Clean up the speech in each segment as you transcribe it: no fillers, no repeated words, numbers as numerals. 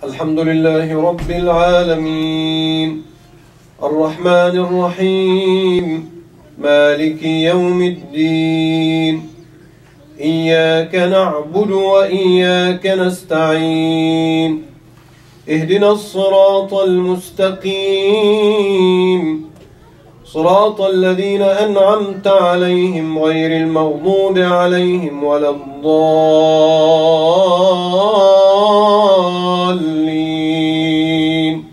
الحمد لله رب العالمين الرحمن الرحيم مالك يوم الدين إياك نعبد وإياك نستعين اهدنا الصراط المستقيم صراط الذين أنعمت عليهم غير المغضوب عليهم ولا الضالين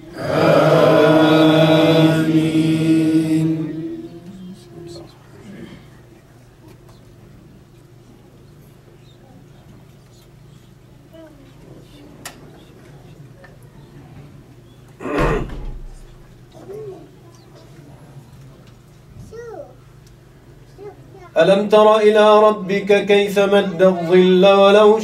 آمين. ألم تر إلى ربك كيف مد الظل ولو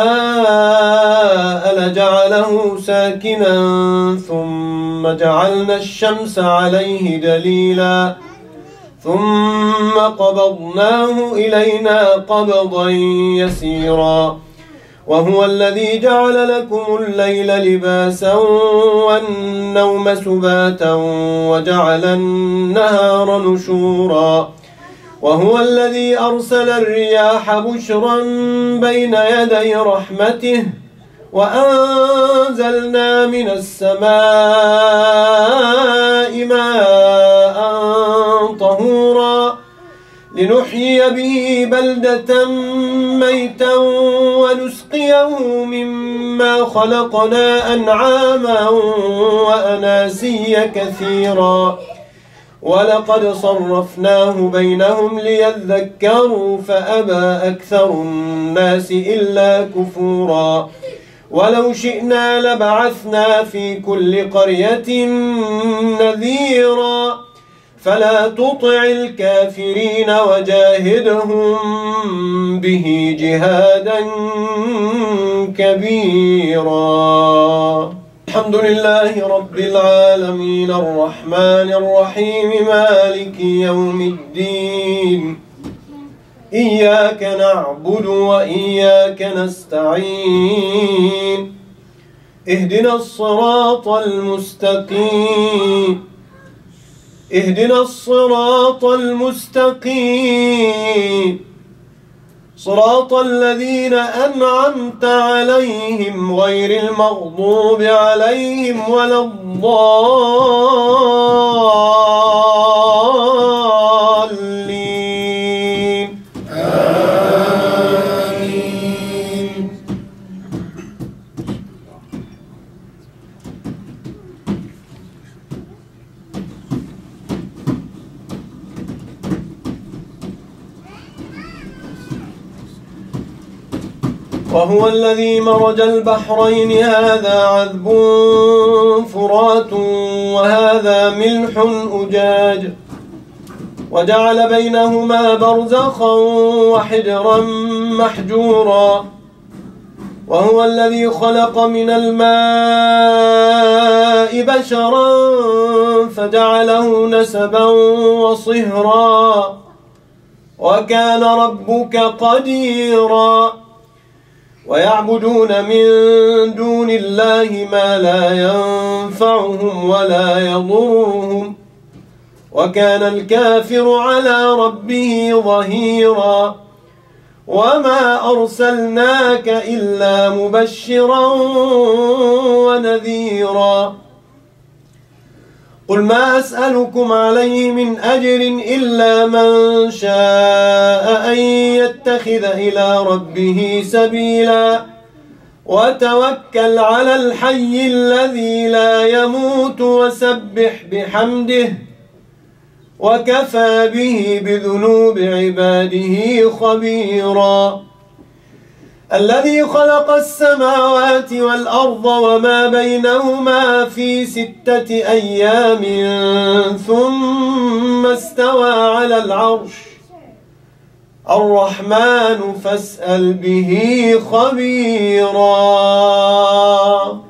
شاء لجعله ساكنا ثم جعلنا الشمس عليه دليلا ثم قبضناه إلينا قبضا يسيرا وهو الذي جعل لكم الليل لباسا والنوم سباتا وجعل النهار نشورا وهو الذي أرسل الرياح بشرا بين يدي رحمته وأنزلنا من السماء ماء طهورا لنحيي به بلدة ميتا ونسقيه مما خلقنا أنعاما وأناسيا كثيرا ولقد صرفناه بينهم ليذكروا فأبى أكثر الناس إلا كفورا ولو شئنا لبعثنا في كل قرية نذيرا فلا تطع الكافرين وجاهدهم به جهادا كبيرا. الحمد لله رب العالمين الرحمن الرحيم مالك يوم الدين إياك نعبد وإياك نستعين اهدنا الصراط المستقيم صراط الذين أنعمت عليهم غير المغضوب عليهم ولا الضالين آمين. وهو الذي مرج البحرين هذا عذب فرات وهذا ملح أجاج وجعل بينهما برزخا وحجرا محجورا وهو الذي خلق من الماء بشرا فجعله نسبا وصهرا وكان ربك قديرا ويعبدون من دون الله ما لا ينفعهم ولا يضرهم وكان الكافر على ربه ظهيرا وما أرسلناك إلا مبشرا ونذيرا قل ما أسألكم عليه من أجر إلا من شاء أن يتخذ إلى ربه سبيلا وتوكل على الحي الذي لا يموت وسبح بحمده وكفى به بذنوب عباده خبيرا الذي خلق السماوات والأرض وما بينهما في 6 أيام ثم استوى على العرش الرحمن فاسأل به خبيرا.